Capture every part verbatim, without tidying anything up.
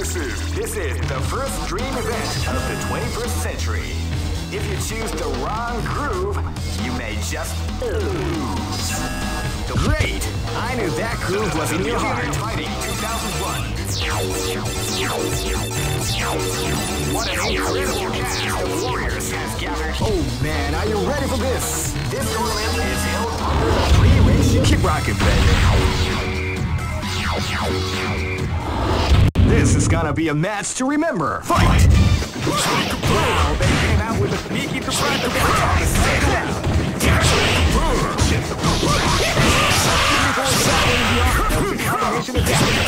This is this is the first dream event of the twenty-first century. If you choose the wrong groove, you may just lose. Great! I knew that groove was in your heart. Fighting two thousand one. What an incredible cast of warriors has gathered. Oh man, are you ready for this? This tournament is held under the free ratio. Keep rocking, baby. This is gonna be a match to remember. Fight! Wow, they came out with a sneaky surprise attack. Stay down. Combination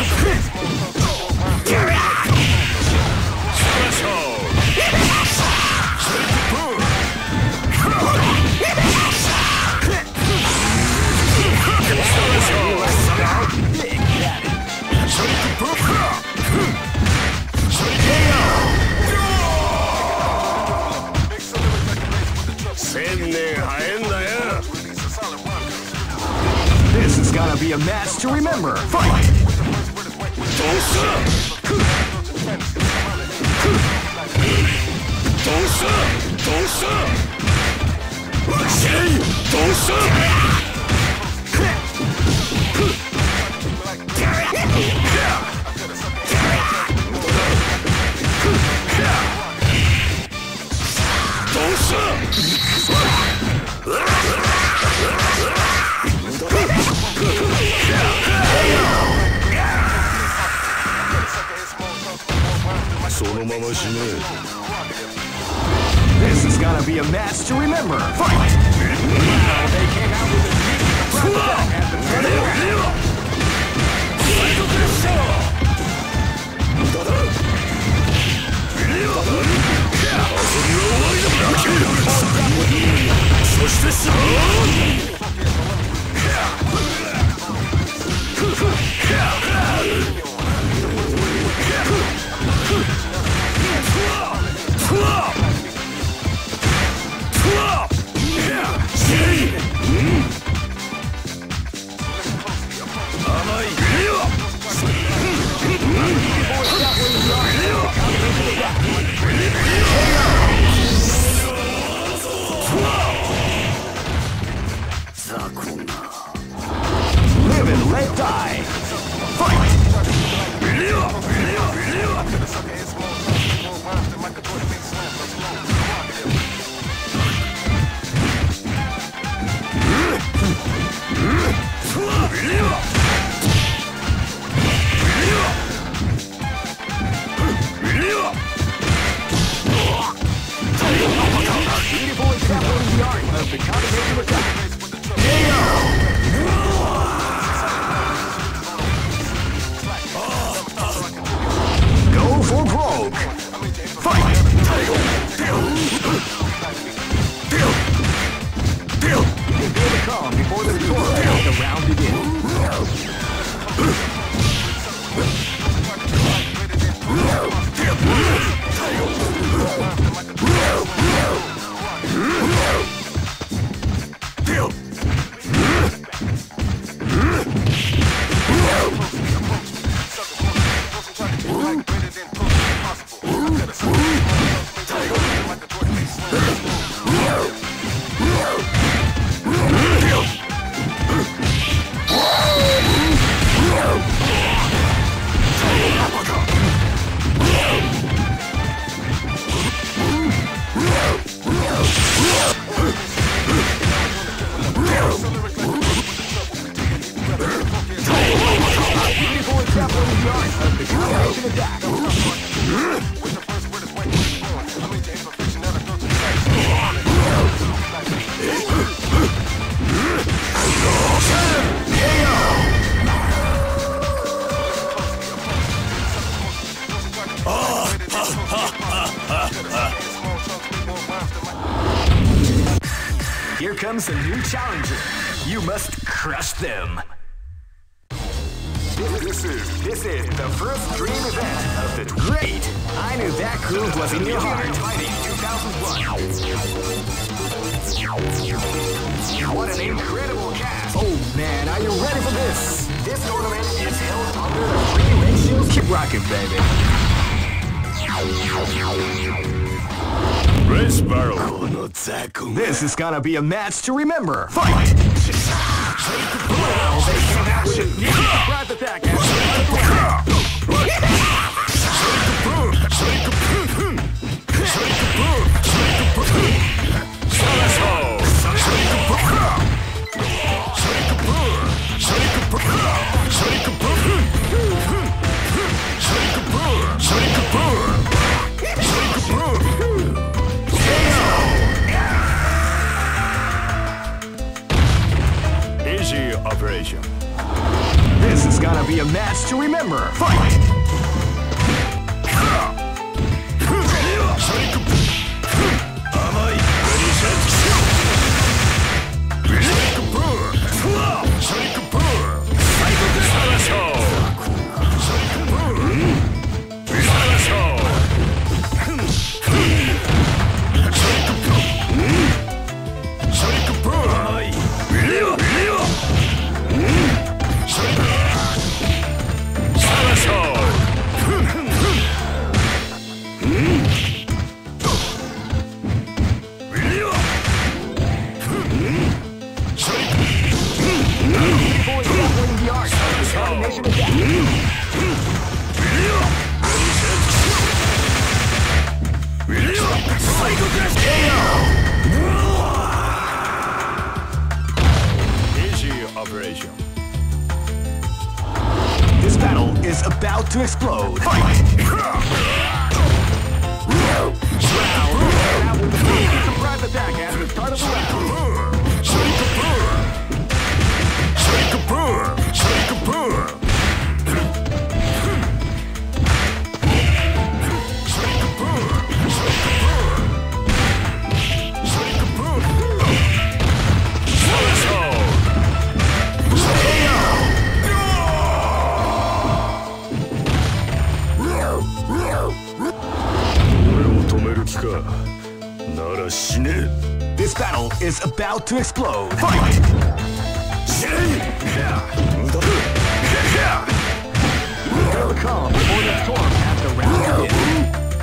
This is gonna be a match to remember. Fight! Dosa! Dosa! Dosa! Dosa! This is gonna be a match to remember. Fight! Wow, they came out with a sneaky surprise attack at the turn of the round. Live and let die. Fight! Beautiful example in the art of the combination attack. Go for broke. Fight! Feel the calm before the storm. The round begins. Beautiful example in the art of the combination attack. Here comes a new challenger. You must crush them. This is this is the first dream event of the great. I knew that groove was in your heart. Fighting two thousand one. What an incredible cast! Oh man, are you ready for this? This tournament is held under the free ratio. Keep rocking, baby. Race barrel. This is gonna be a match to remember. Fight! Wow, they came out with a sneaky surprise attack after Easy operation. This is gonna be a match to remember. Fight! Easy operation. This battle is about to explode. Fight! Surprise attack at the start of the round. This battle is about to explode. Fight! Feel the calm before the storm as the round begins.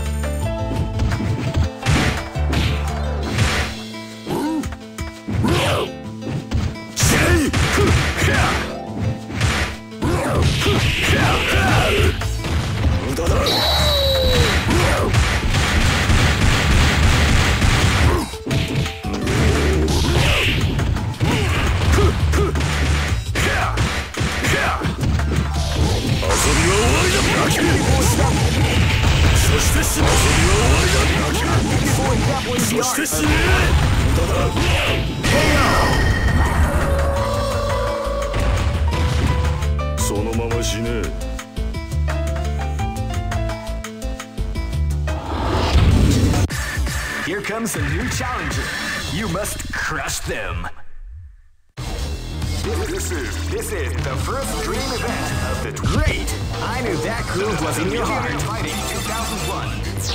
Here comes a new challenger. You must crush them. This, this is this is the first dream event of the great. I knew that groove was in your heart. Fighting two thousand one.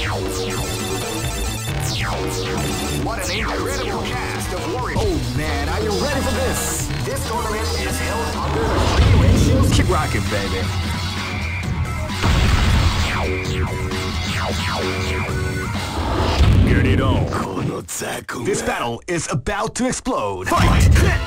What an incredible cast of warriors! Oh man, are you ready for this? This tournament is held under the free ratios. Keep rocking, baby. Get it on. This battle is about to explode. Fight!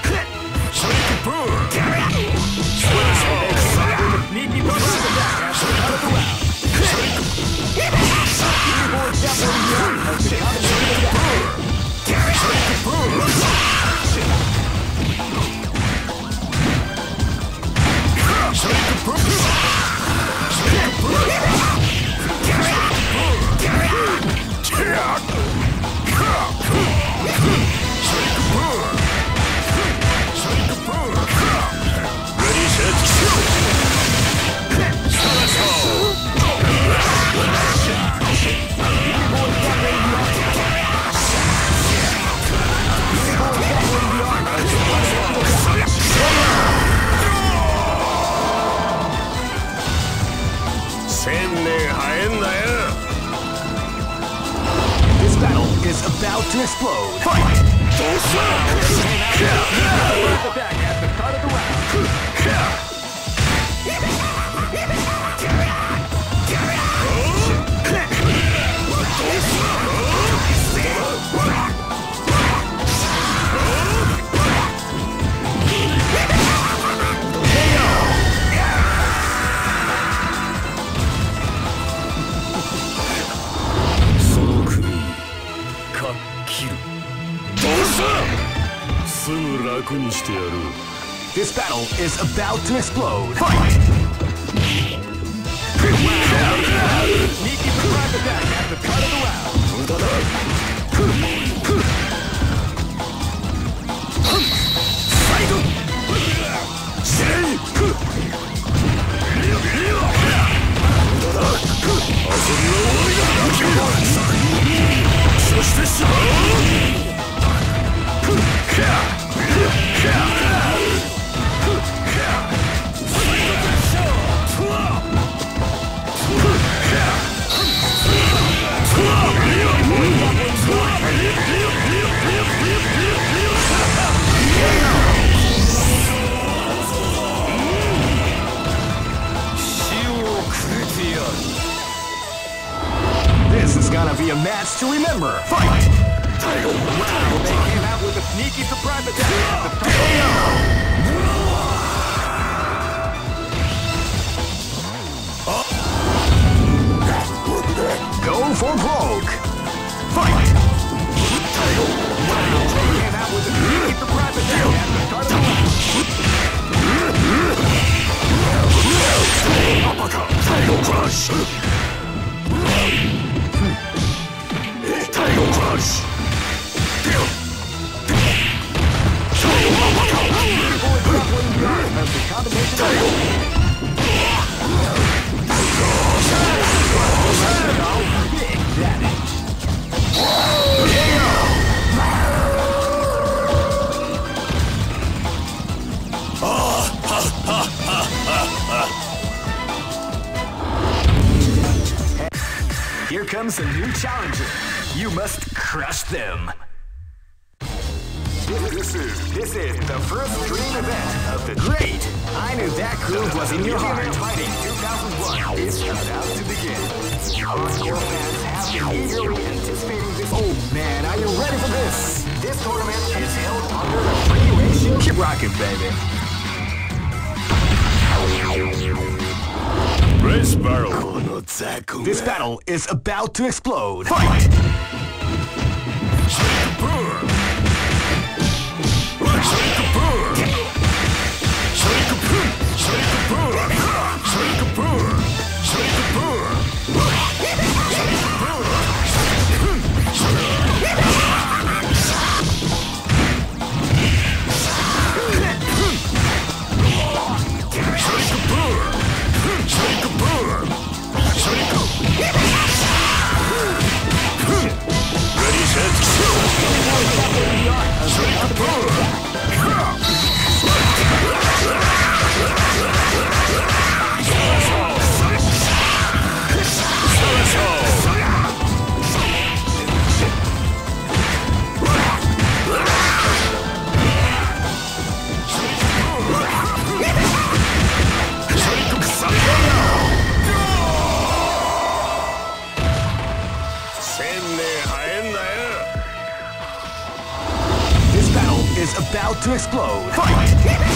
This battle is about to explode. Fight! Attack at the start of the round. 楽にしてやる。 This battle is about to explode. Fight! Sneaky surprise attack at the start of the round. This is gonna be a match to remember. Fight! Wow, they came out with a sneaky surprise attack at the start. Go for broke. Fight! Wow, they came out with a sneaky surprise attack at the start of the round. Title Crush! Title Crush! Here comes a new challenger. You must crush them. This is this is the first dream event of the great. I knew that groove was in your heart. Fighting two thousand one is about to begin. Hardcore fans have been eagerly anticipating this. Oh man, are you ready for this? This tournament is held under the free ratio. Keep rocking, baby. Race battle. This battle is about to explode. Fight! Is about to explode. Fight!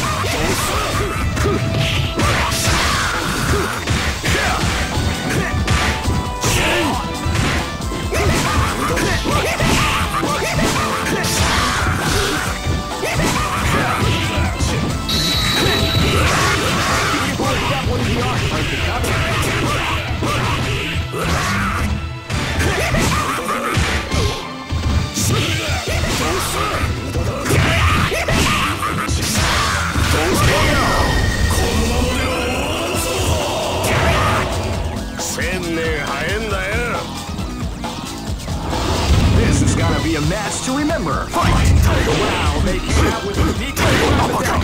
This is gonna be a match to remember. Fight! Wow, they came out with a sneaky uppercut.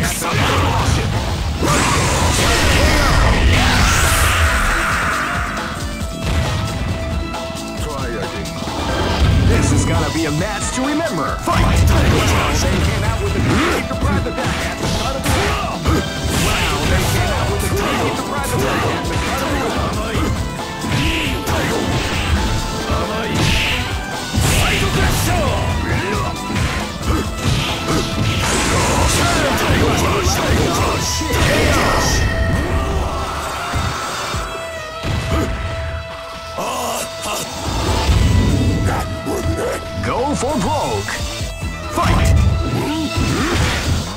Try again. This is gonna be a match to remember. Fight! Wow, they came out with a sneaky surprise attack at the start of the round. Wow, they came out with a sneaky surprise attack at the start of the round. Go for broke. Fight!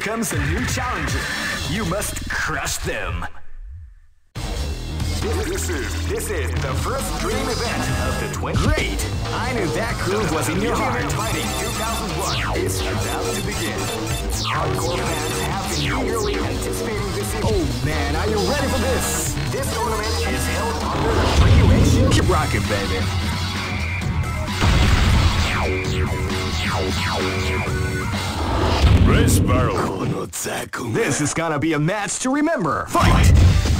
comes a new challenger. You must crush them. This is this is the first dream event of the twenty. Great! I knew that groove was in your heart. Fighting two thousand one is about to begin. Hardcore fans have been eagerly anticipating this. Oh man, are you ready for this? This tournament is held under the free ratio. Keep rocking, baby. Race barrel. This is gonna be a match to remember. Fight!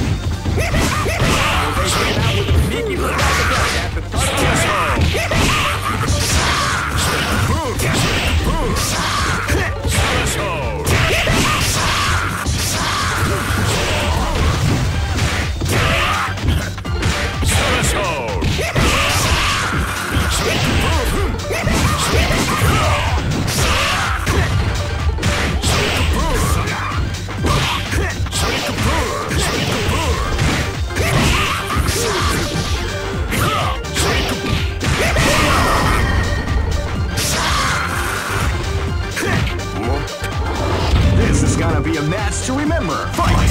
This is gonna be a match to remember. Fight!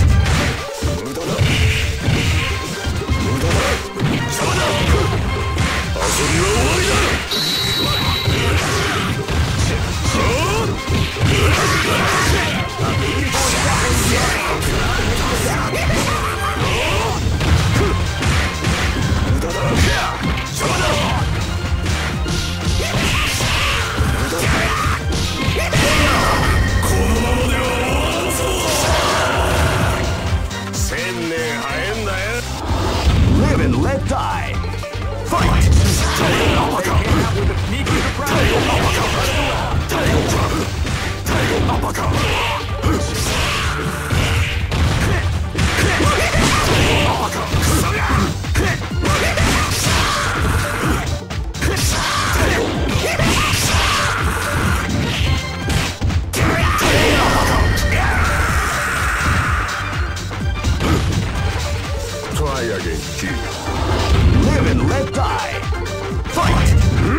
Live and let die. Fight! With a sneaky surprise. Try again, kid. Live and let die. Fight!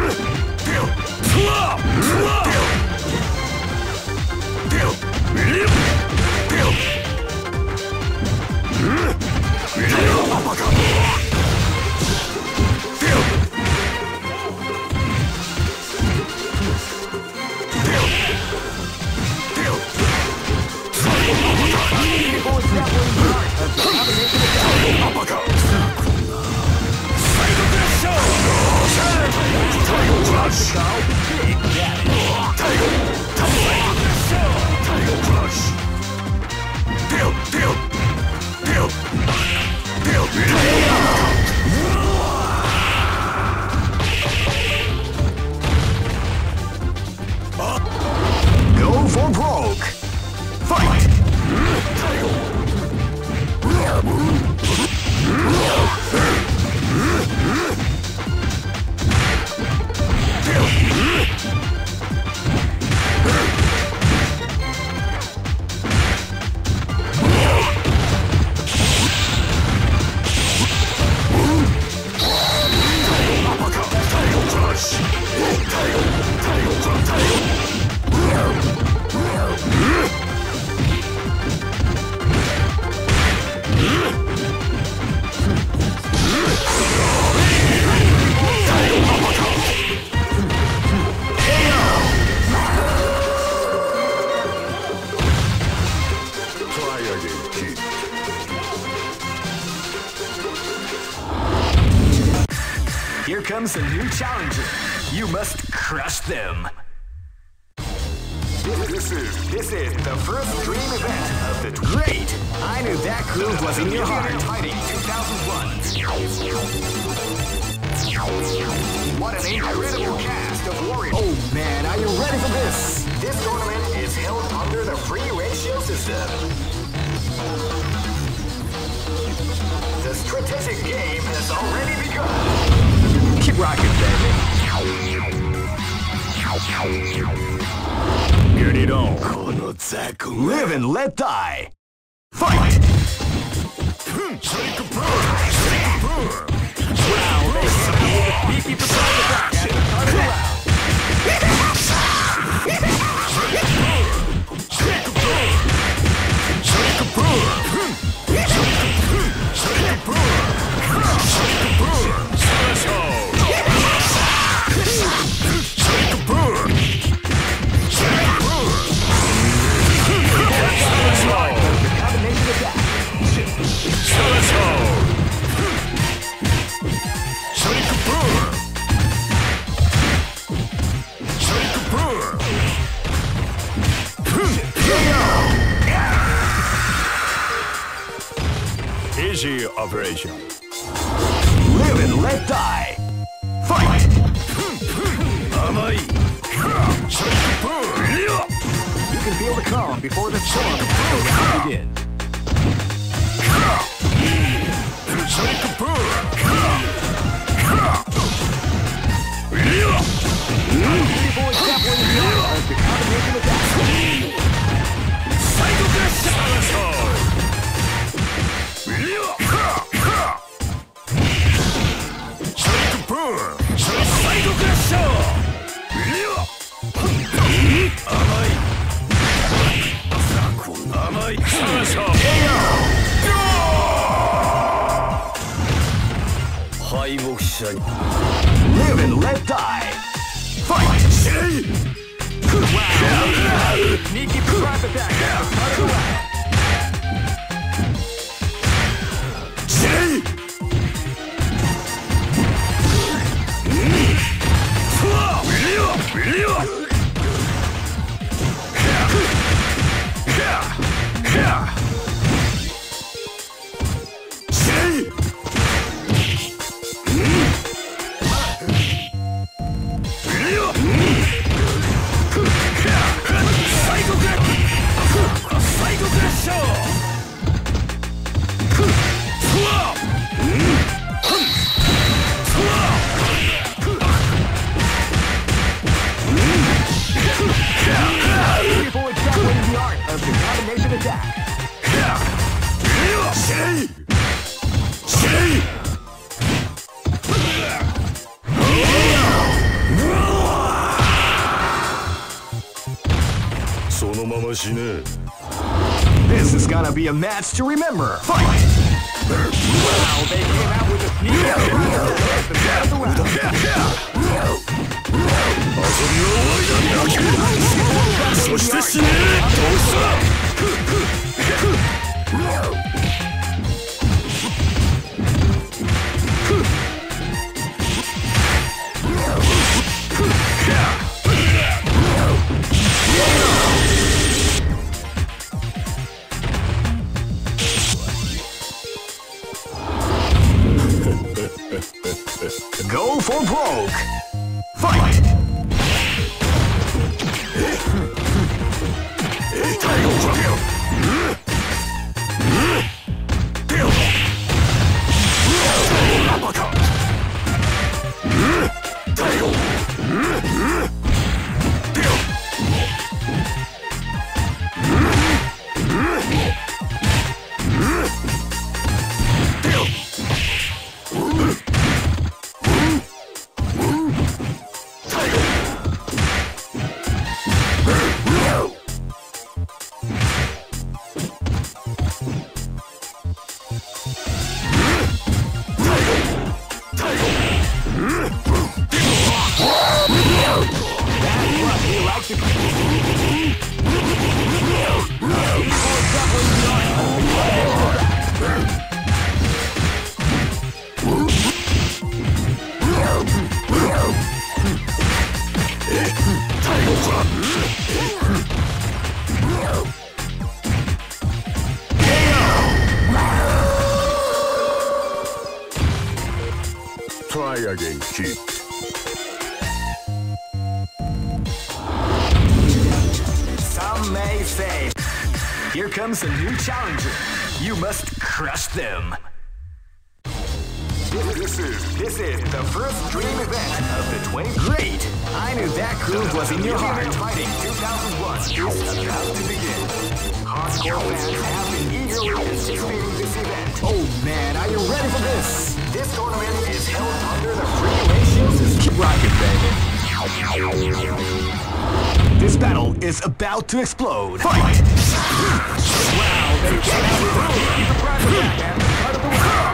Go for broke. Fight! Here comes a new challenger. You must crush them. This is this is the first dream event of the great. I knew that groove was in your heart. Fighting two thousand one. What an incredible cast of warriors! Oh man, are you ready for this? This tournament is held under the free ratio system. The strategic game has already begun. Keep rocking, baby. Get it on. Live and let die. Fight! Wow, they sneaky surprise attack at the start of the round. operation. Live and let die. Fight! Amai. You can feel the calm before the storm begins. Beautiful example in the art of the combination attack. Psycho Crash! Psycho Crash! Amai! Amai! Live and let die. Fight! Wow! Sneaky surprise attack. Cut it away. Beautiful example in the art of the combination attack. This is gonna be a match to remember. Fight! Wow, they came out with a sneak attack at the start of the round. Go for broke. Fight! Try again, cheat. Some may say, here comes a new challenger. You must crush them. This is, this is the first dream event of the twenty. Great! I knew that groove was in your heart. Fighting two thousand one is about to begin. Hardcore fans have been eagerly anticipating this event. Oh man, are you ready for this? This tournament is held under the free ratio system. Keep rocking, baby. This battle is about to explode. Fight! Wow, they came out with a sneaky surprise attack at the start of the round.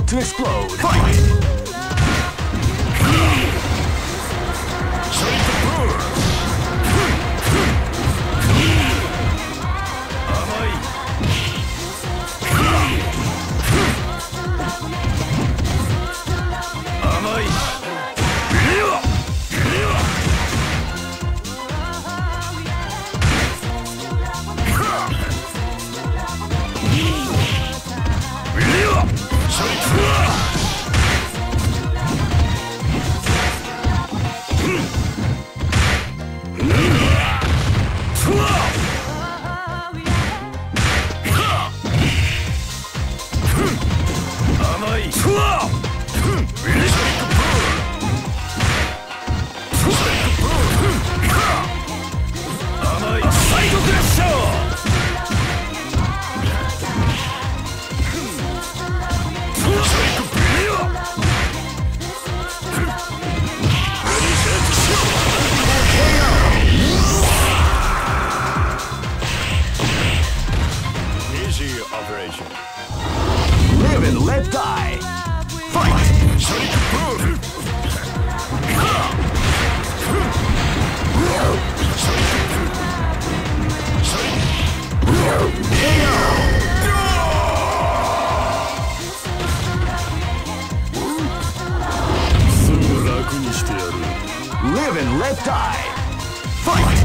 about to explode. Fight! Live and let die. Fight! Live and let die. Fight!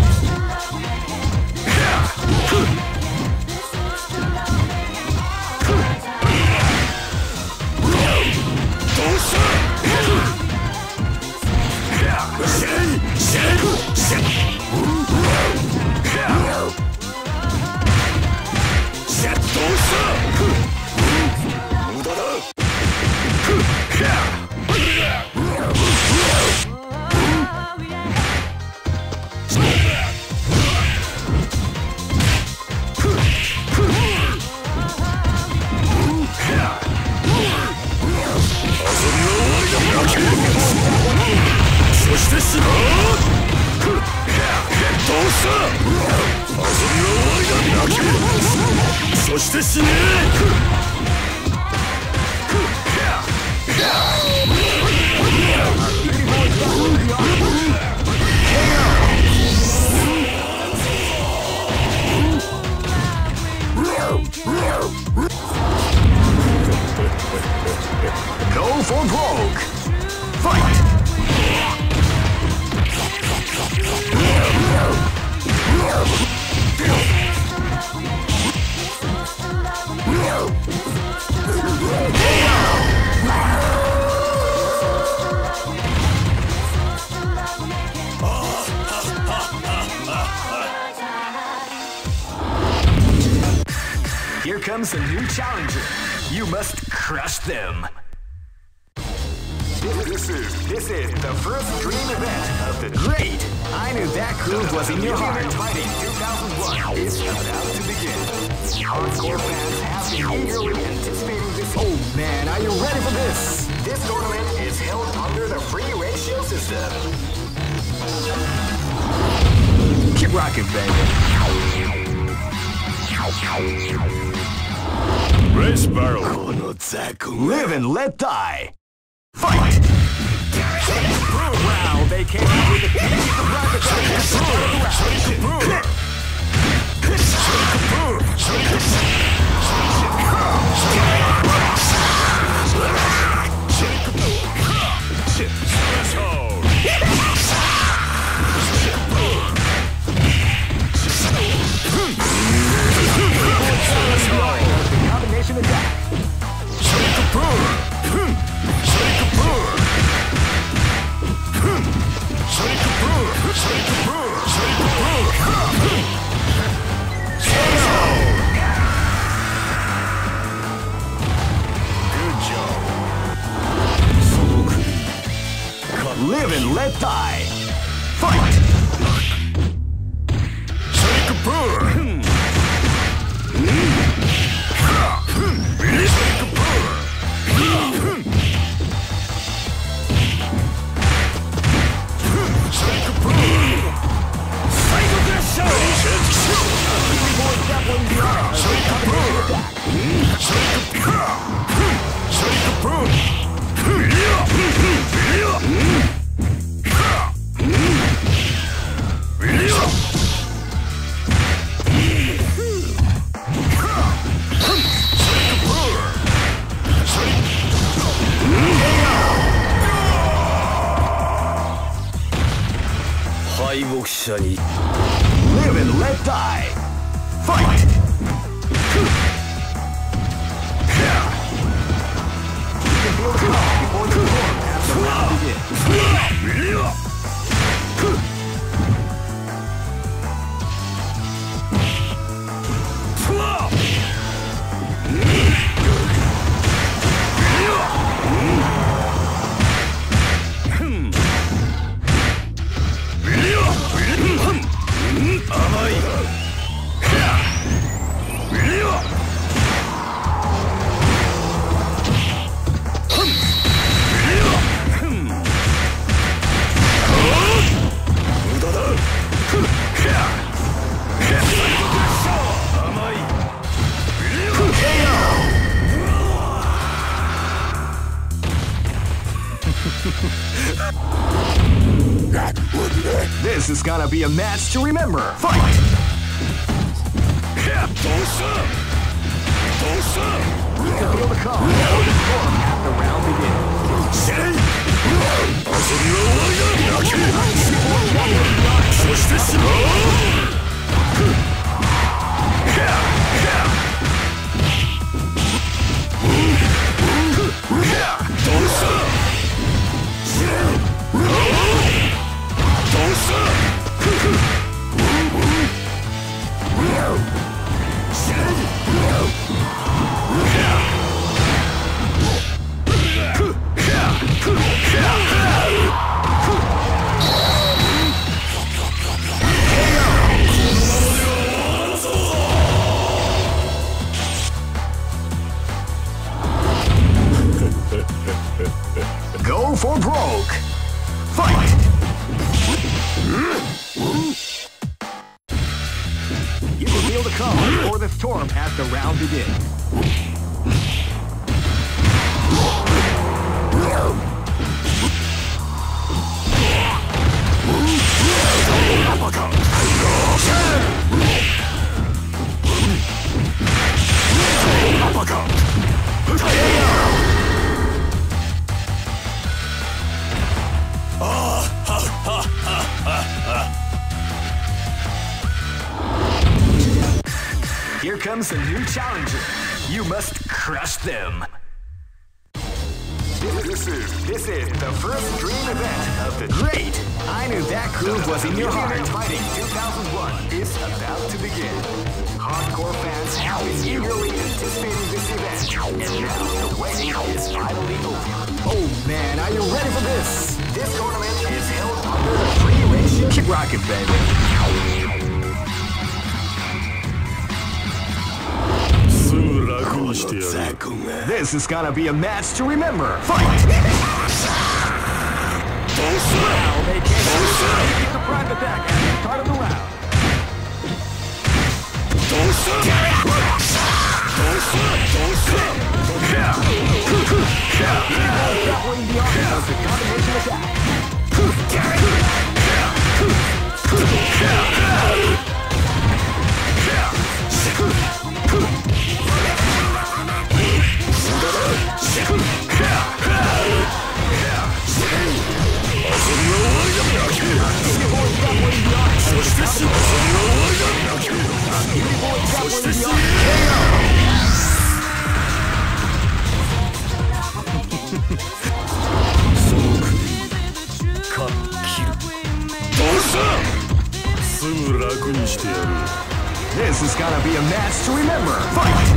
Go for broke. Fight! Here comes a new challenger. You must crush them. This is this is the first dream event of the great. I knew that groove was in your heart. Fighting two thousand one is about to begin. Hardcore fans have been eagerly anticipating this. Oh man, are you ready for this? This tournament is held under the free ratio system. Keep rocking, baby. Race barrel. Live and let die. Fight! Wow, they came up with the combination attack. Live and let die. Fight! Shake 者に Live and let die. Fight! You can feel the call before the storm as the round begins. This is gonna be a match to remember. Fight! You can feel the call before the storm as the round begins. Go for broke. Fight! You can feel the call before the storm as the round begins. Here comes a new challenger. You must crush them. This is this is the first dream event of the great. I knew that groove was in your heart. Fighting two thousand one is about to begin. Hardcore fans have been eagerly anticipating this event, and now the waiting is finally over. Oh man, are you ready for this? This tournament is held under the free ratio. Keep rocking, baby. This is gonna be a match to remember. Fight! Now they can't get the private attack at the start of the round. Grappling the offense of the combination attack. This is gonna be a match to remember. Fight!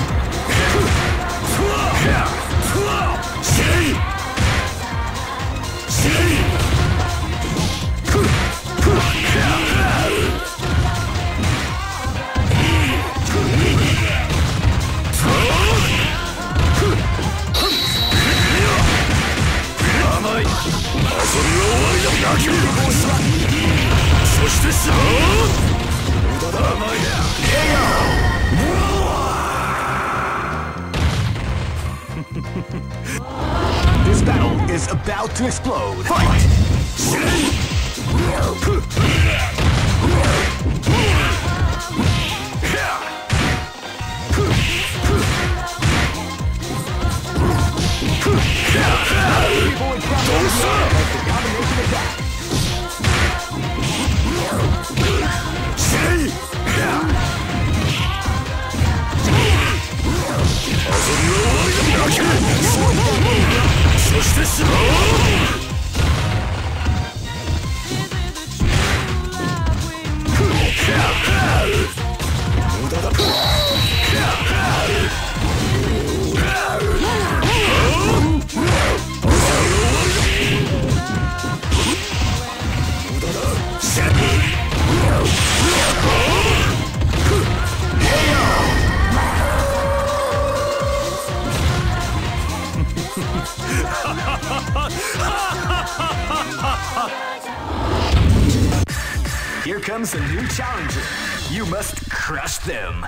This battle is about to explode. Fight! Here comes a new challenger. You must crush them.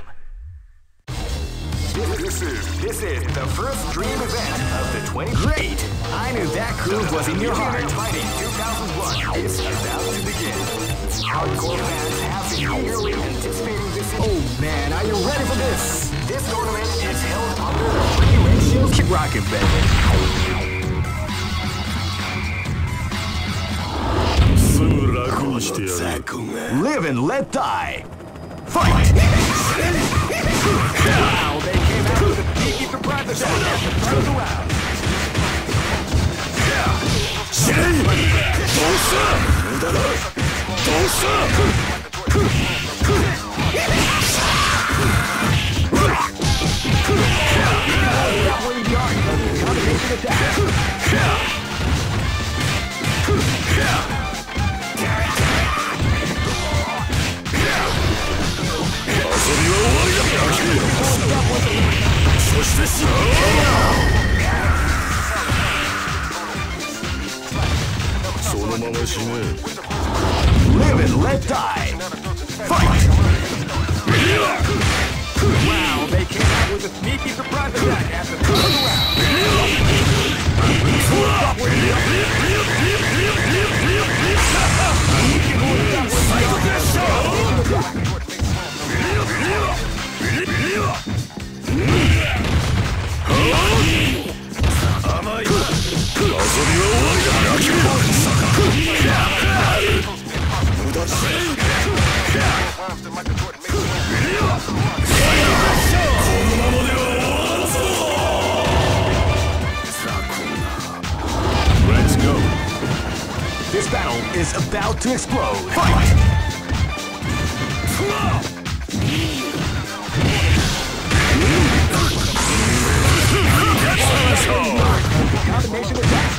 This is this is the first dream event of the twenty. Great! I knew that groove was in your heart. Fighting two thousand one is about to begin. Hardcore fans have been eagerly anticipating this. Oh man, are you ready for this? This tournament is held under the free ratio. Keep rocking, baby. Live and let die. Fight! Wow, they came out with a sneaky surprise attack at the front of the round. Combination attack. Live and let die. Fight! Wow, they came out with a sneaky surprise attack at the front of the round. Let's go. This battle is about to explode. Fight! Combination attack.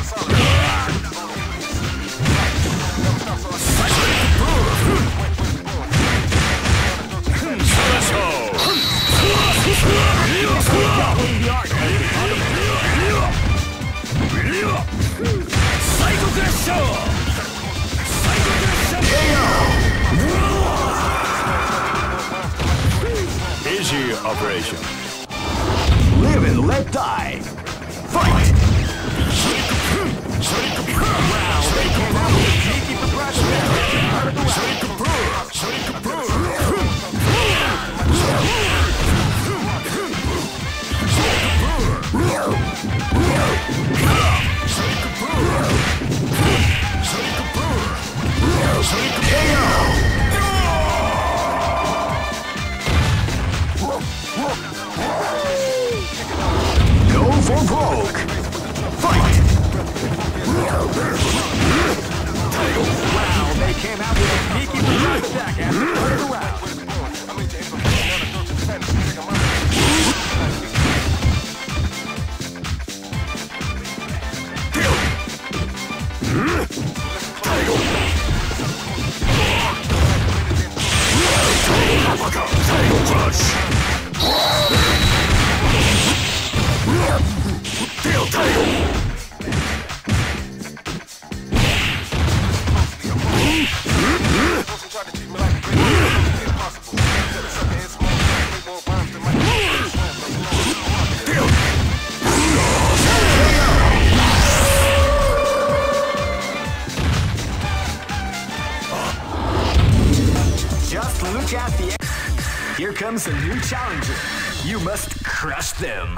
Easy operation. Live and let die. Fight! Wow, they came out with a sneaky surprise attack. Go for broke. Fight! Wow, they came out with a sneaky surprise attack after the third round. Just look at the... Here comes a new challenger. You must crush them.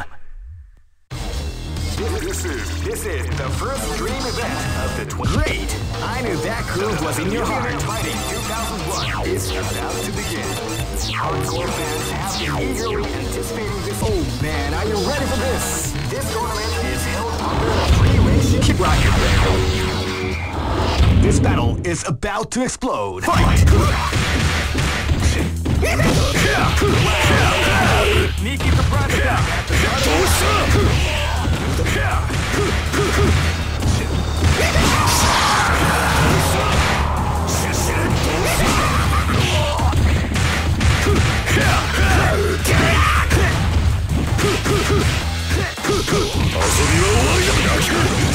This is this is the first dream event of the twenty. Great! I knew that groove was in your heart. Fighting two thousand one is about to begin. Hardcore fans have been eagerly anticipating this. Oh man, are you ready for this? This tournament is held under a free ratio. Keep rocking, baby. This battle is about to explode. Fight! Sneaky surprise attack.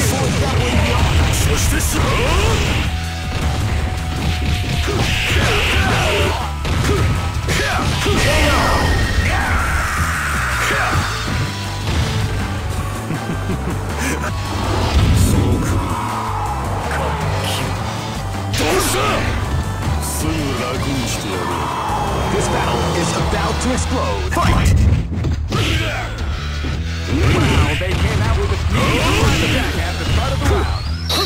So about to explode. Fight! Wow, they came out with a sneaky surprise attack at the start of the round.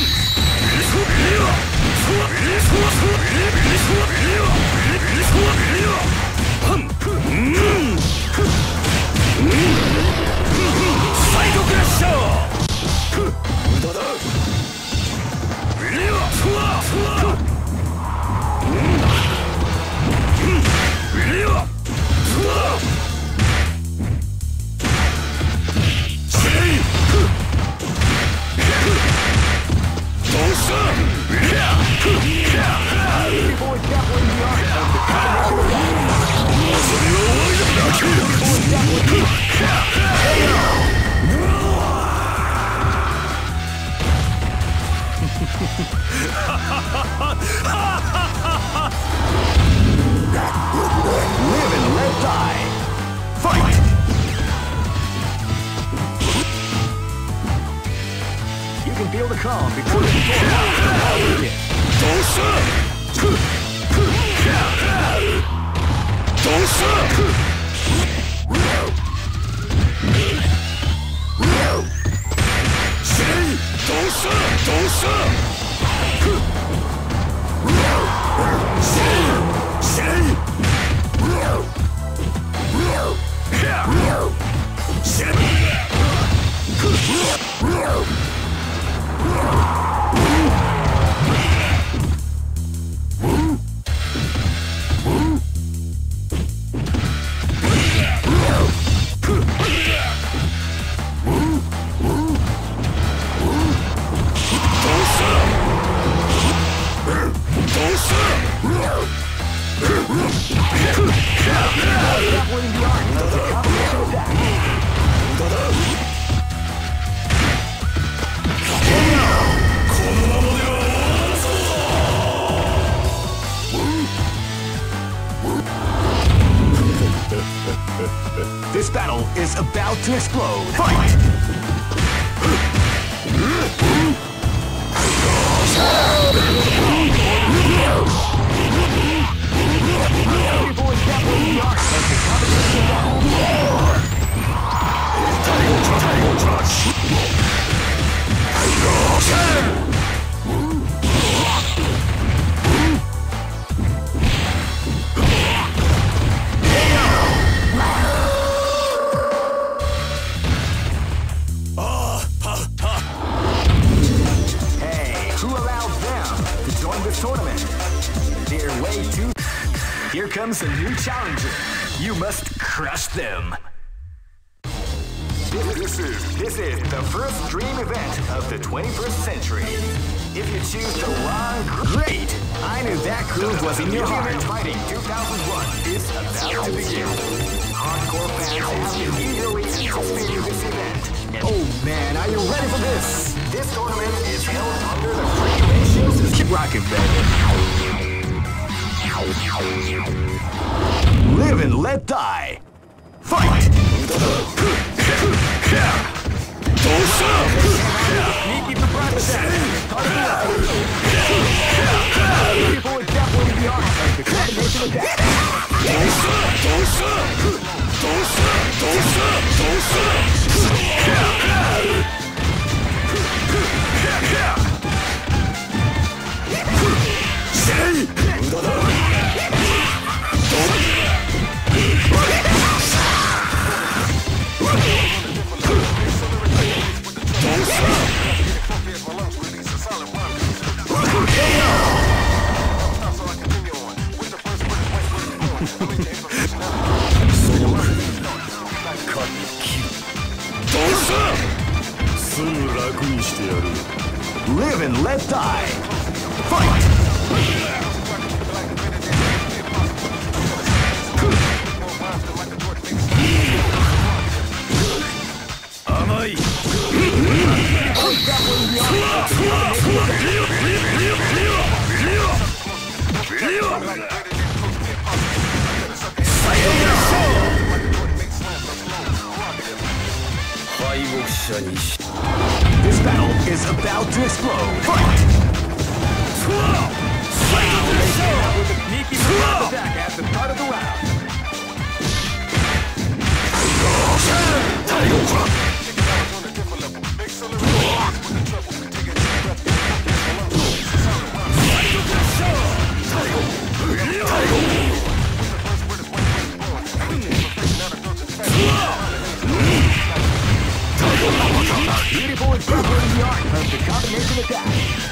Side crusher! 無駄だ。Live and let die. Fight! You can feel the calm before the storm begins. This battle is about to explode. Fight! Here comes a new challenger. You must crush them. This, this is this is the first dream event of the twenty-first century. If you choose the wrong group, great! I knew that groove was in your heart. Fighting two thousand one is about to begin. Hardcore fans have been eagerly anticipating this event. And oh man, are you ready for this? This tournament is held under the free ratio system. Keep rocking, baby. Live and let die. Fight! Sneaky surprise attack. People would definitely be on the combination attack. Live and let die. Fight! Amai. This battle is about to explode. Fight! With a sneaky attack at the start of the round. attack.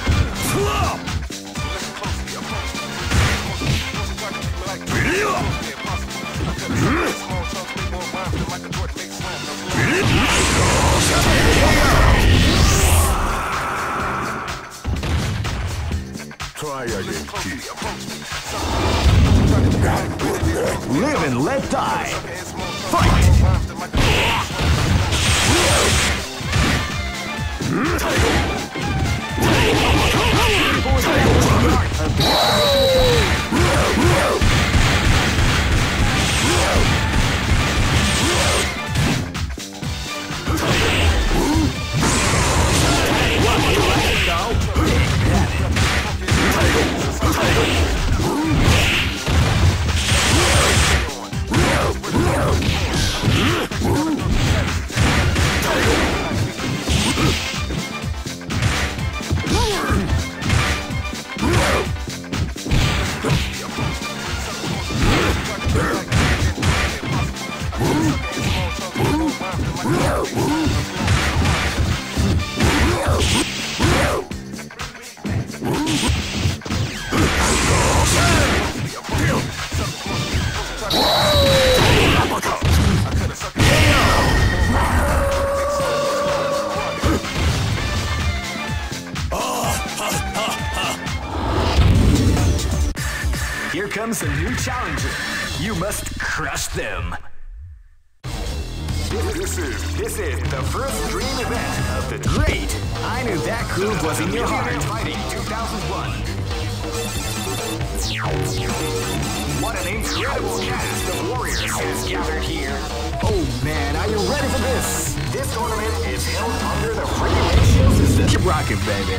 Try again, Keith. Live and let die. Fight! Here comes a new challenger. You must crush them. This is, this is the first dream event of the great. I knew that groove was in your heart. Fighting two thousand one. What an incredible cast of warriors has gathered here. Oh man, are you ready for this? This tournament is held under the free ratio system. Keep rocking, baby.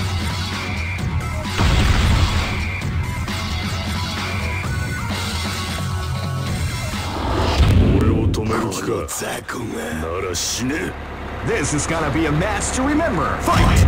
This is gonna be a match to remember. Fight!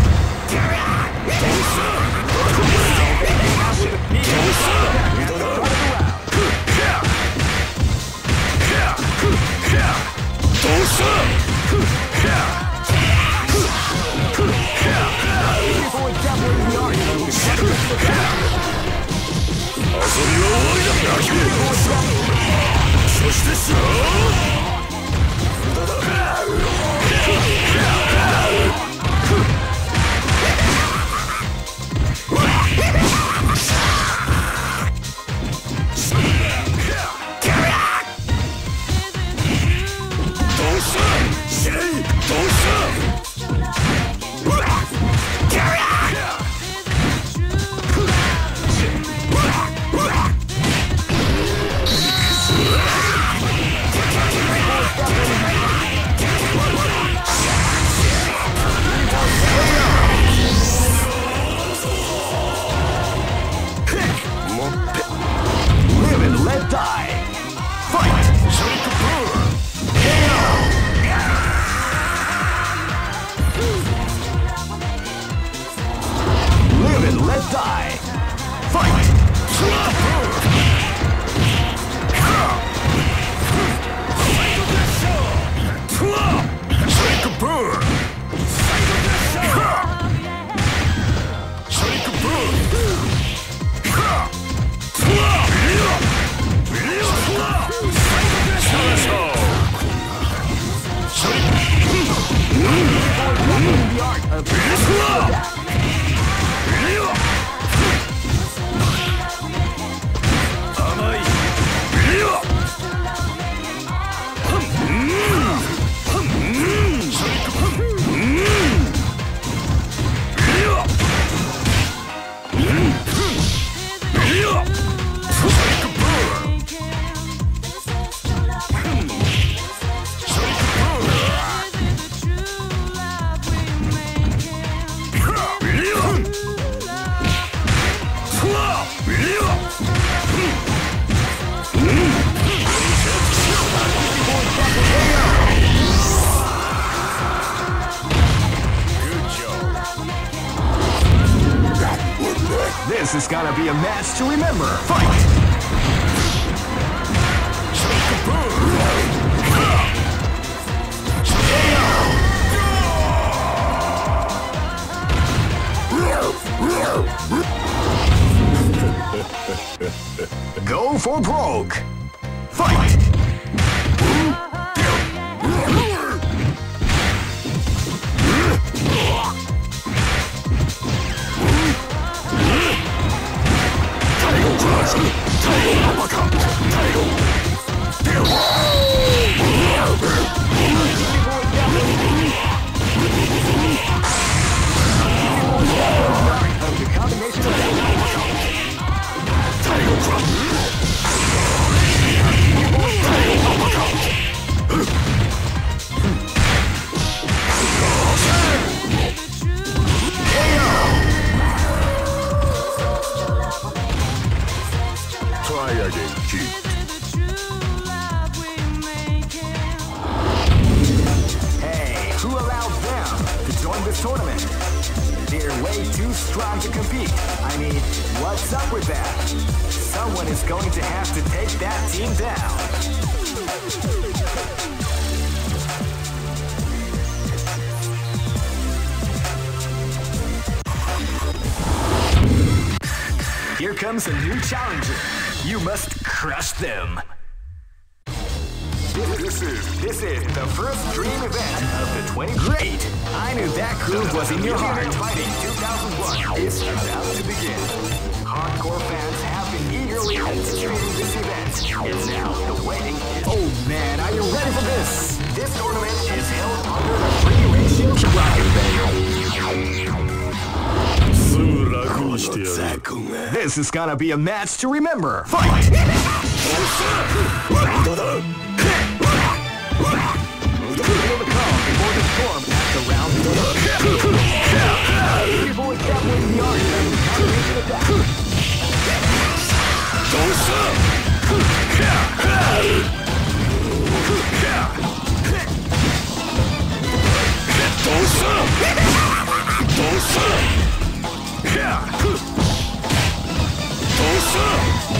Live and let die. Fight! Live and let die. Fight! The art of This is gonna be a match to remember. Fight! Live Go for broke. Fight! Title Crush! Title Uppercut! Title! The combination of Title Crush! Title Uppercut! Try again, Keith. Hey, who allowed them to join this tournament? They're way too strong to compete. I mean, what's up with that? Someone is going to have to take that team down. Here comes a new challenger. You must crush them. This is this is the first dream event of the twenty. Great! I knew that groove was in your heart. Fighting two thousand one is about to begin. Hardcore fans have been eagerly anticipating this event, and now the waiting is. Oh man, are you ready for this? This tournament is held under the free ratio bracket. This is gonna be a match to remember. Fight! People to come before the storm at the round. People with definitely the art of combination attack. Don't stop! Don't stop! Don't stop! Don't stop!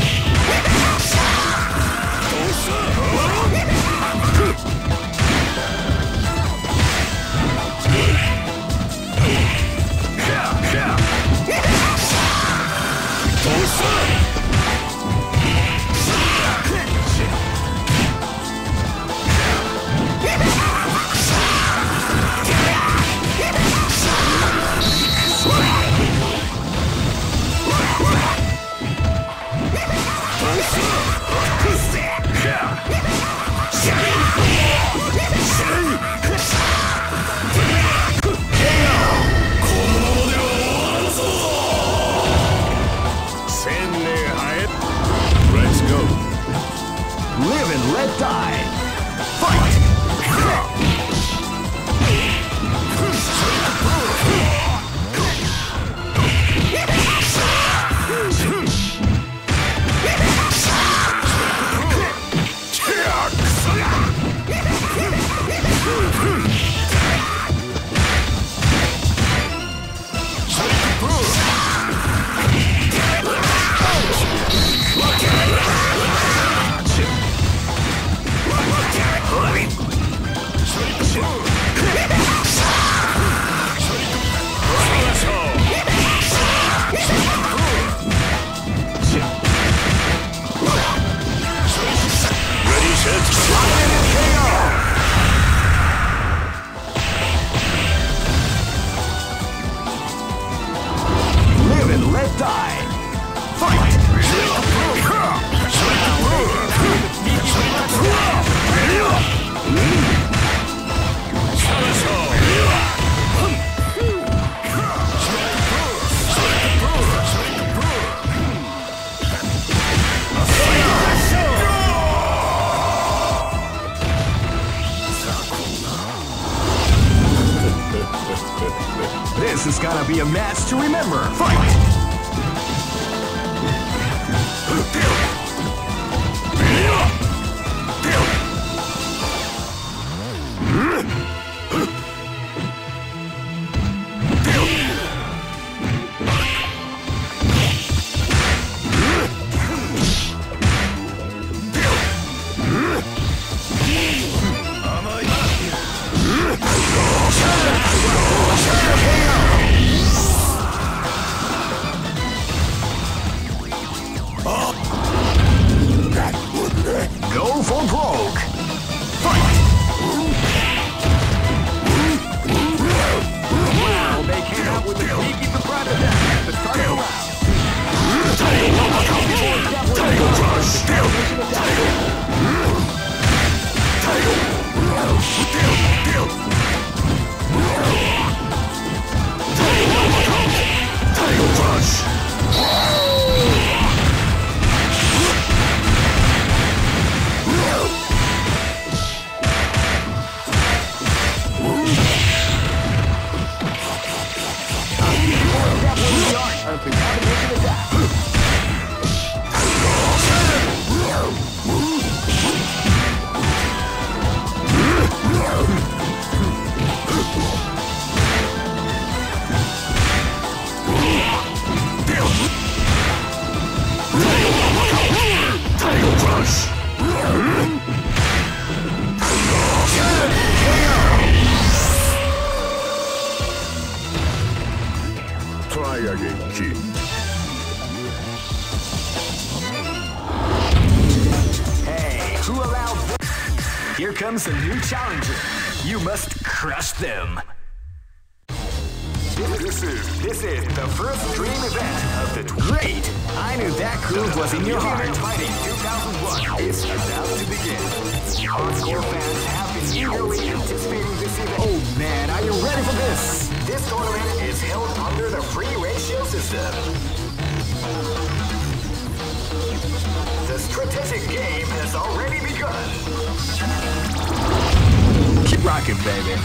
Don't stop! Live and let die. Fight! Live and let die. Fight! This is gonna be a match to remember. Fight! Try again, kid. Hey, who allowed this? Here comes a new challenger. You must crush them. This is this is the first dream event of the great. I knew that groove was in your heart. Fighting two thousand one is about to begin. Hardcore fans have been eagerly anticipating this event. Oh man, are you ready for this? This tournament is held under the free ratio system. The strategic game has already begun. Keep rocking, baby.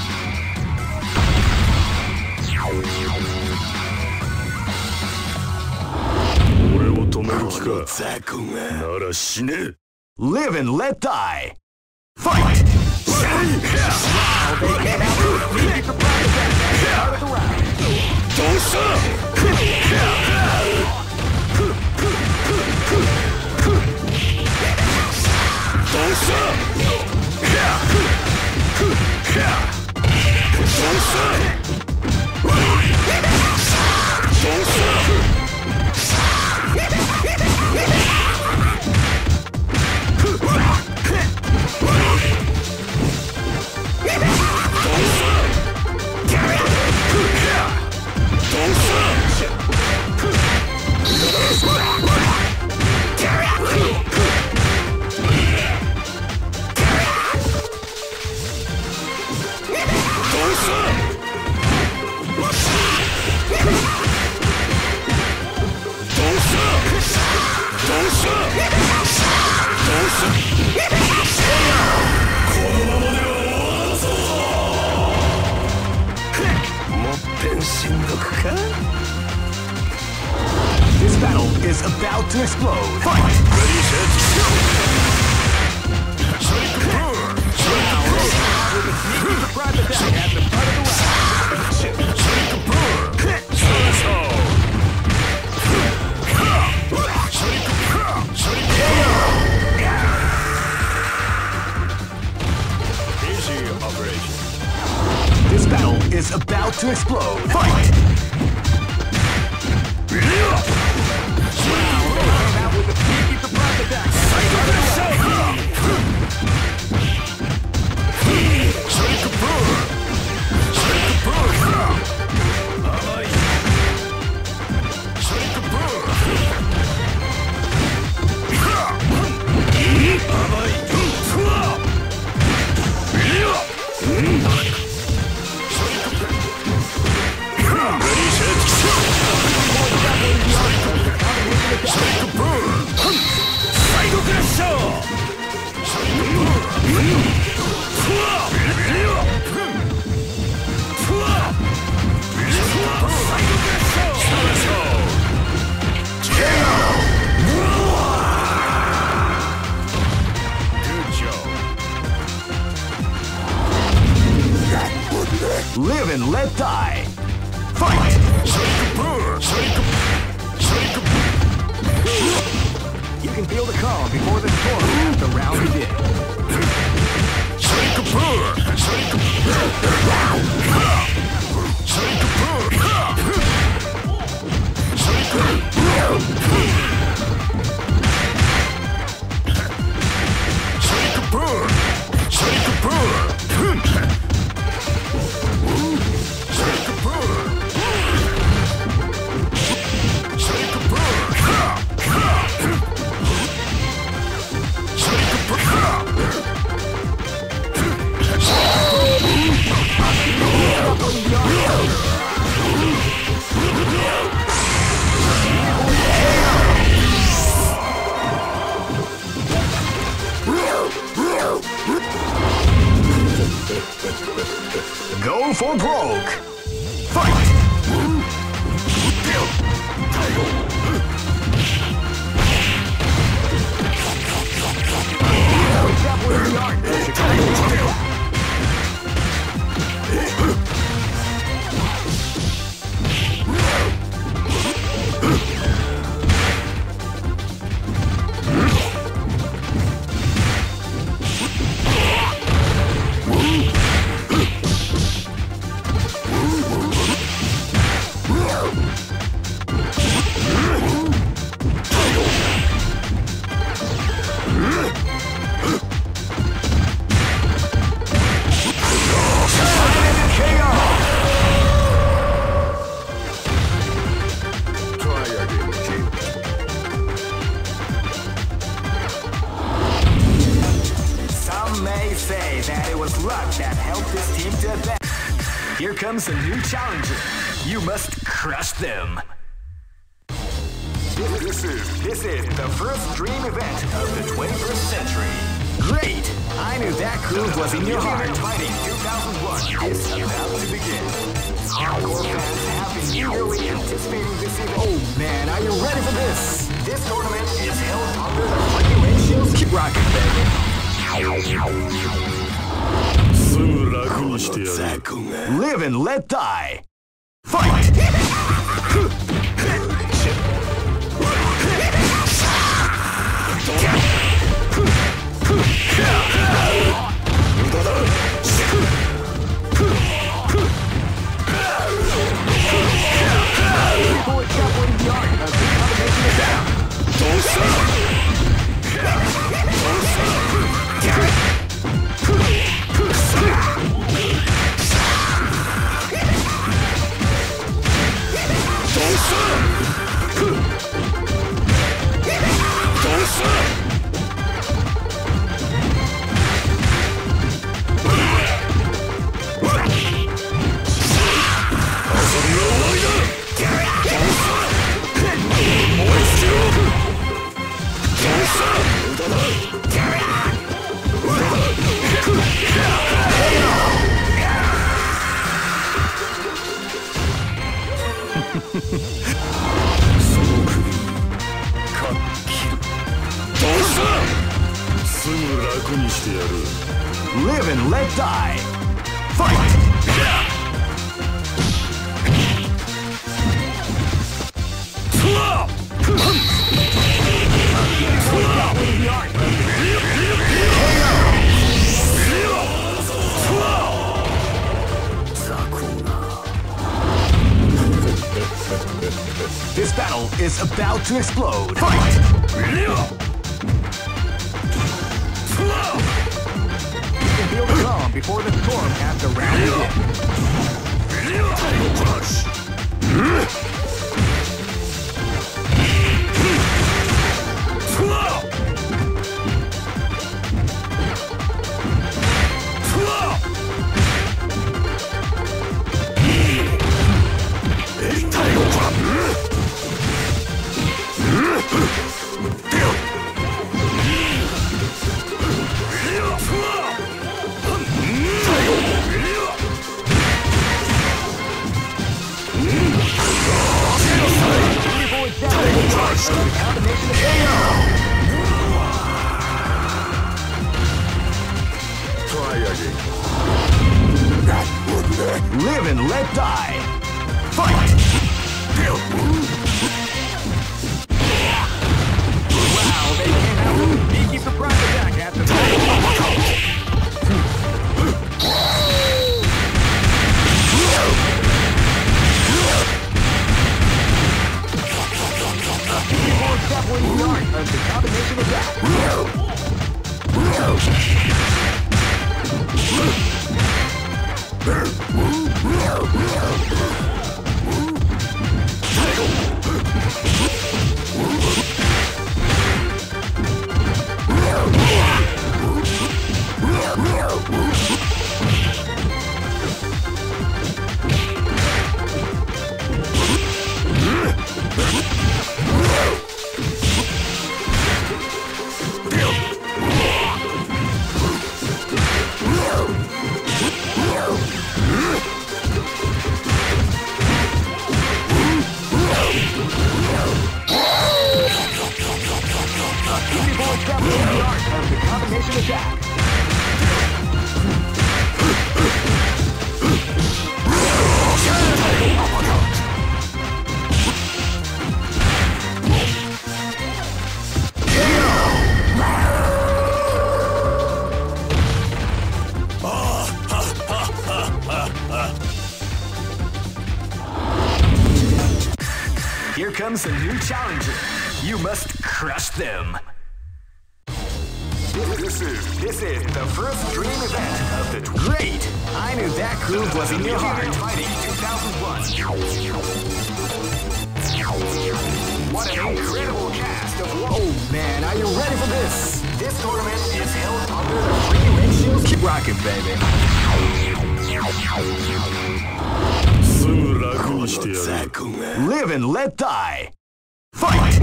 俺を止める気か。なら死ね。 Live and let die. Fight! Don't stop! Don't stop! Don't stop! Don't stop! This battle is about to explode. Fight! Ready, set, go! Surprise attack at the front of the Easy operation. This battle is about to explode. Fight! Live and let die. Fight! You can feel the calm before the storm as the round begins. go broke. Fight! That was the art of Chicago. Here comes a new challenger. You must crush them. This is this is the first dream event of the twenty-first century. Great! I knew that groove was in your heart. Fighting two thousand one is about to begin. Hardcore fans have been eagerly anticipating this event. Oh man, are you ready for this? This tournament is held under the regulations. Keep rocking, baby. Live and let die. Fight! Live and let die. Fight! This battle is about to explode. Fight! Feel the calm before the storm at the round begin. Title Crush. Live and let die. Fight! Wow, they came out with a sneaky surprise attack at the time. Definitely the art of the combination attack. combination attack. Here comes a new challenger. You must crush them. This is this is the first dream event of the great. I knew that groove was in your heart. Fighting two thousand one. What an incredible cast of. Oh man, are you ready for this? This tournament is held under the free ratios. Keep rocking, baby. Live and let die. Fight!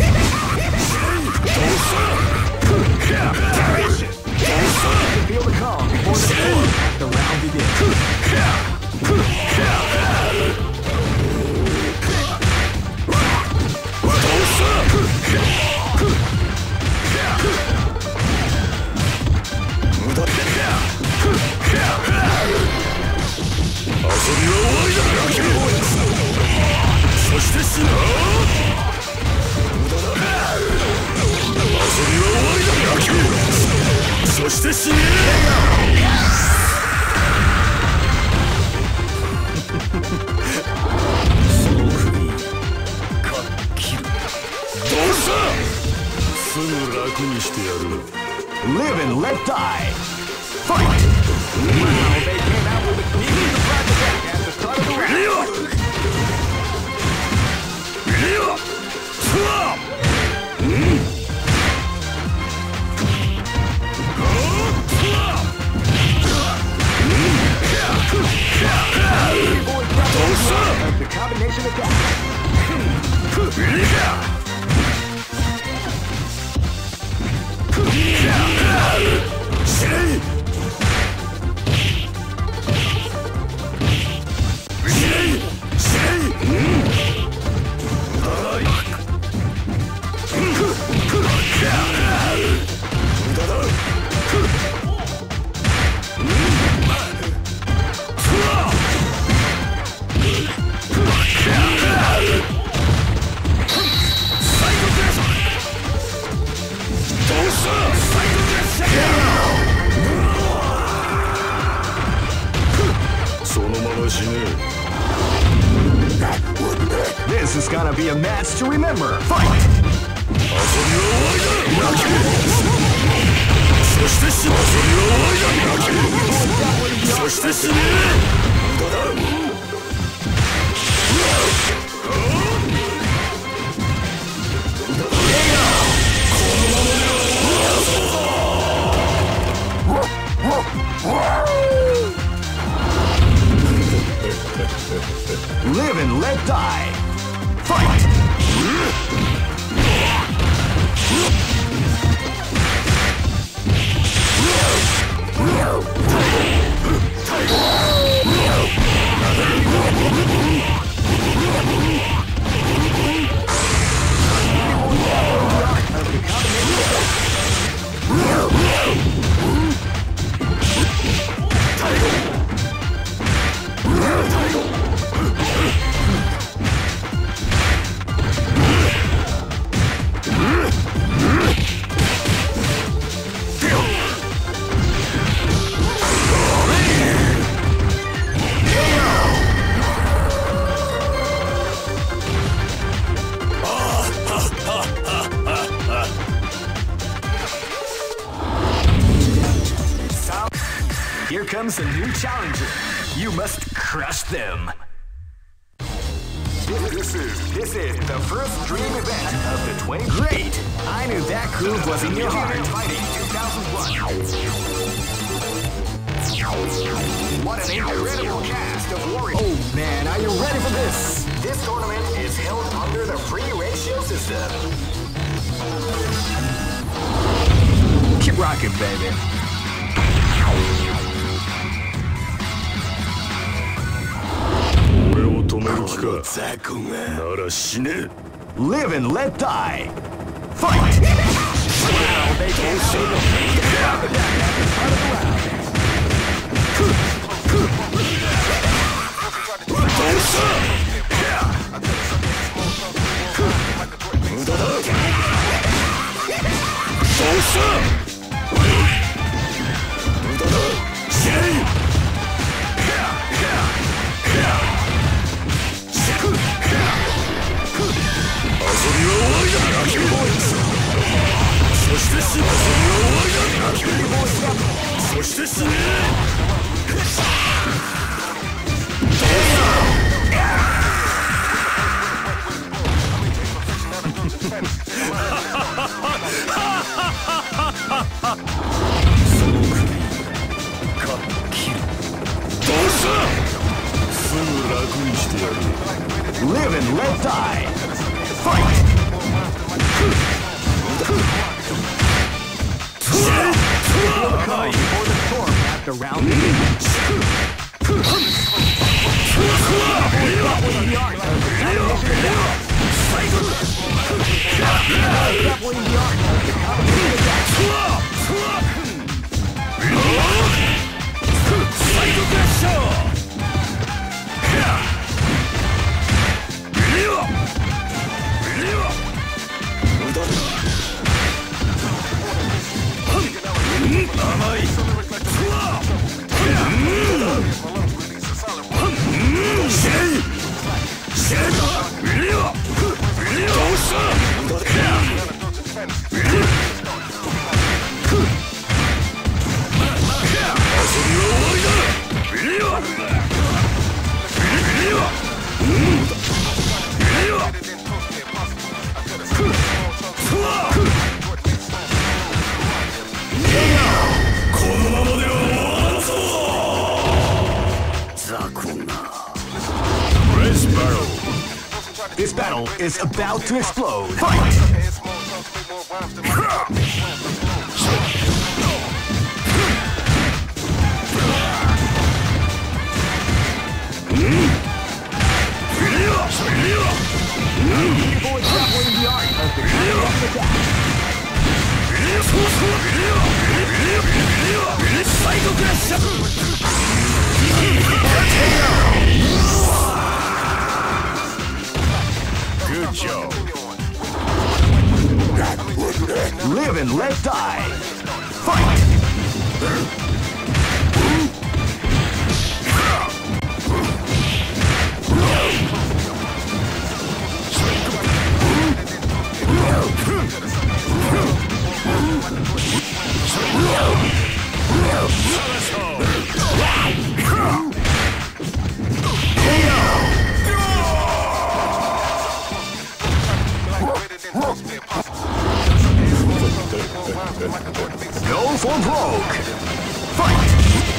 Feel the calm before the storm. The round begins. Live and let die. Fight! Wow, they came out with a clean surprise attack at the start of the round. The combination attack. This is gonna be a match to remember. Fight! Live and let die. Fight! Here comes a new challenger. You must crush them. This is this is the first dream event of the twenty. Great! I knew that groove was in your heart. Fighting two thousand one. What an incredible cast of warriors! Oh man, are you ready for this? This tournament is held under the free ratio system. Keep rocking, baby. Live and let die. Fight! Live and let die. Fight! Feel the calm before the storm after round begins. Grappling the art of the combination attack. Grappling the art of the combination attack. This battle is about to explode. Fight! Avoid grappling the art of the combination attack. Good job. Live and let die. Fight! Go for broke! Fight!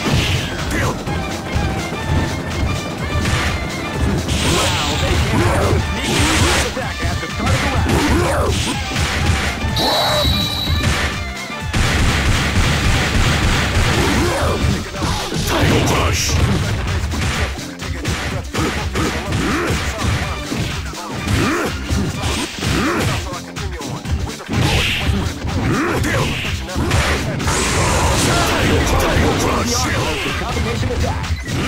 Wow, they can sneak attack at the start of the round. Title Crush! Combination attack.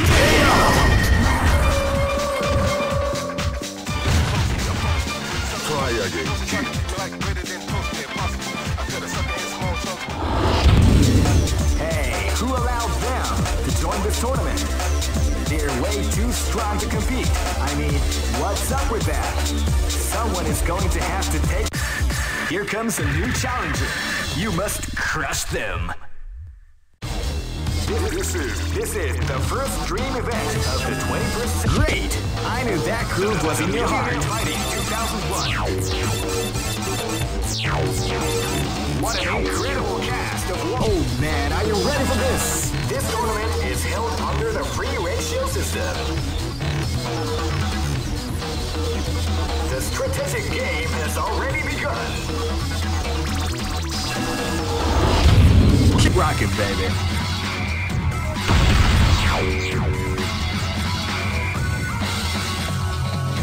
Try again. Hey, who allowed them to join this tournament? They're way too strong to compete. I mean, what's up with that? Someone is going to have to take... Here comes a new challenger. You must crush them. This is, this is the first dream event of the twenty-first century. Great! I knew that groove was in your heart. Fighting two thousand one. What an incredible cast of... Oh man, are you ready for this? This tournament is held under the free ratio system. The strategic game has already begun. Keep rocking, baby.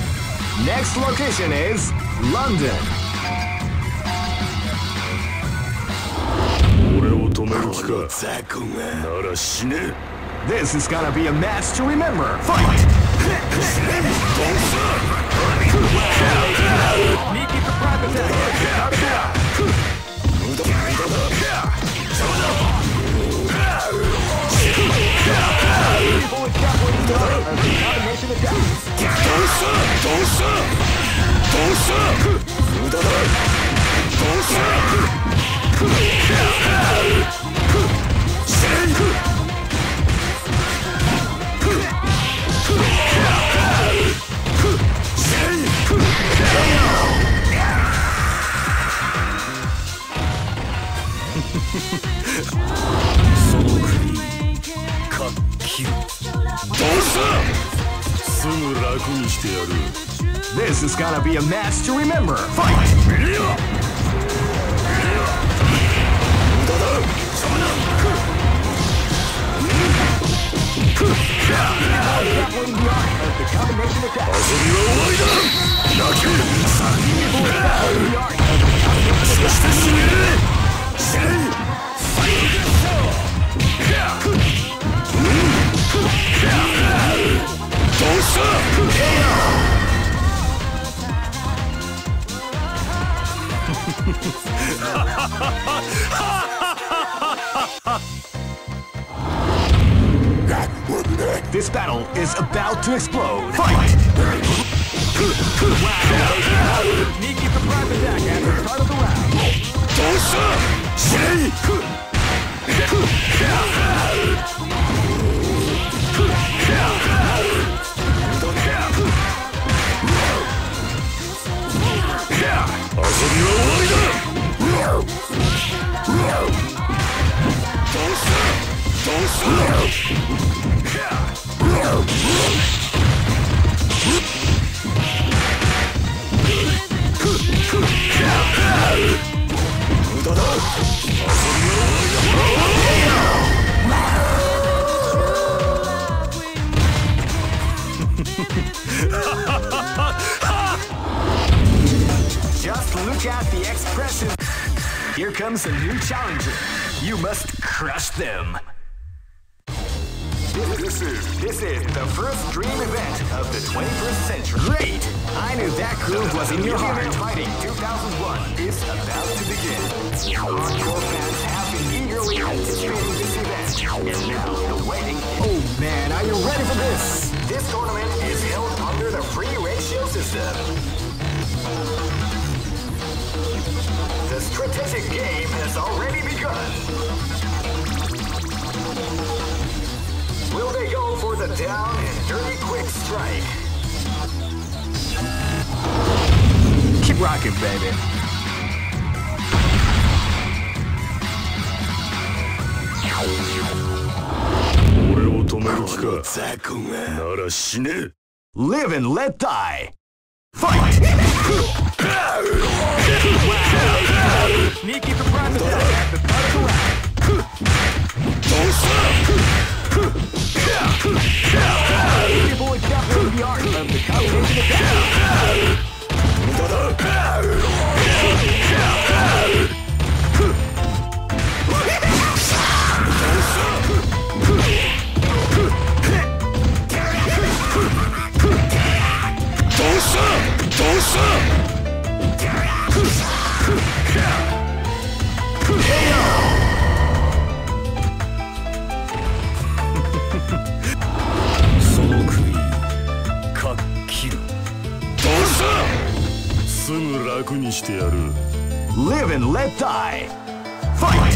Next location is London. 俺を止める気か。なら死ね。 This is gonna be a match to remember. Fight! Sneaky surprise attack. This is gonna be a match to remember. Fight! This battle is about to explode. Fight! Sneaky surprise attack at the start of the round. Just look at the expression. Here comes a new challenger. You must crush them. This is, this is the first dream event of the twenty-first century. Great! I knew that groove was in your heart. Fighting two thousand one is about to begin. Hardcore fans have been eagerly anticipating this event. And now the waiting. Oh man, are you ready for this? This tournament is held under the free ratio system. The strategic game has already begun. Will they go for the down and dirty quick strike? Keep rocking, baby. Live and let die. Fight! Sneaky surprise attack at the start of the round. People with definitely the art of the combination attack. Live and let die. Fight!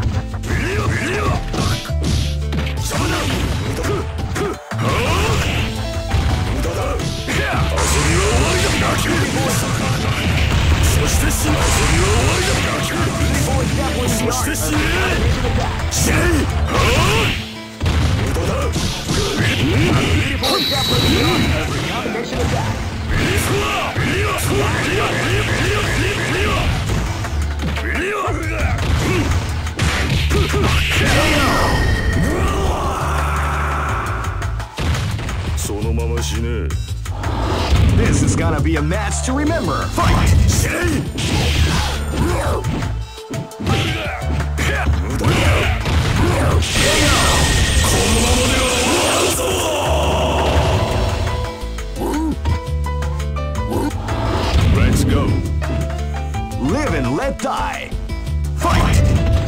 This is gonna be a match to remember. Fight! and let die. Fight!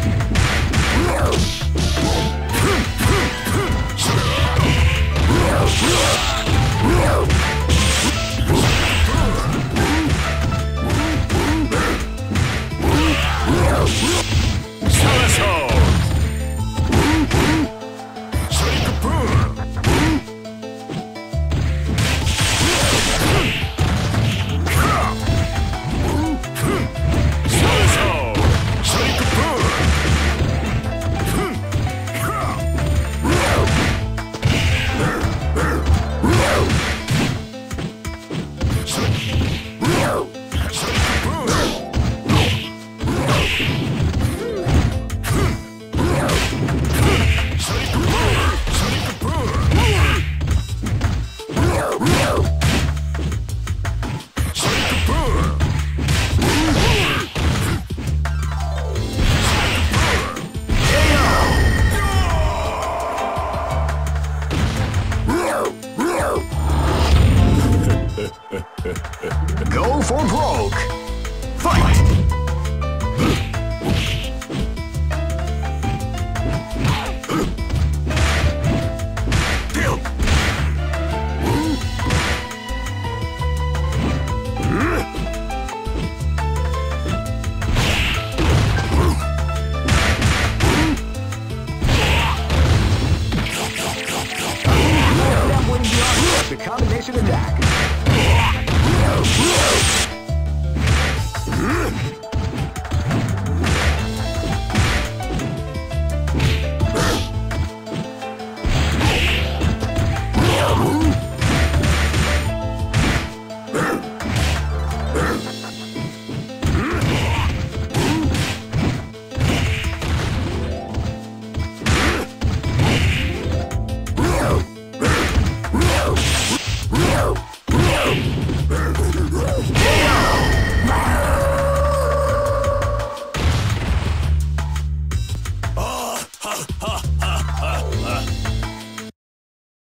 Go for broke. Fight! The combination attack.